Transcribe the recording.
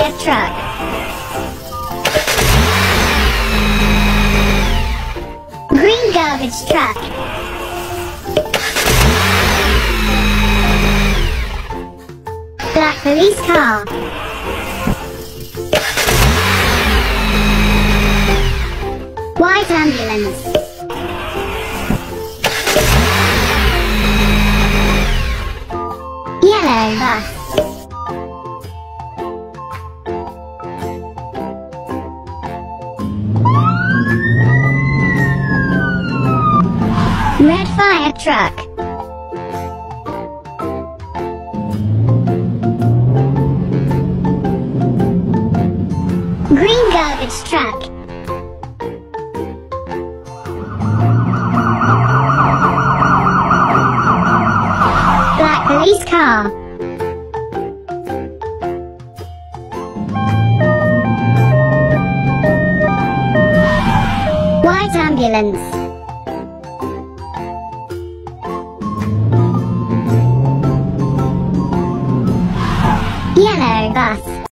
fire truck. Green garbage truck. Black police car. White ambulance. Yellow bus. Red fire truck. Green garbage truck. Black police car. White ambulance.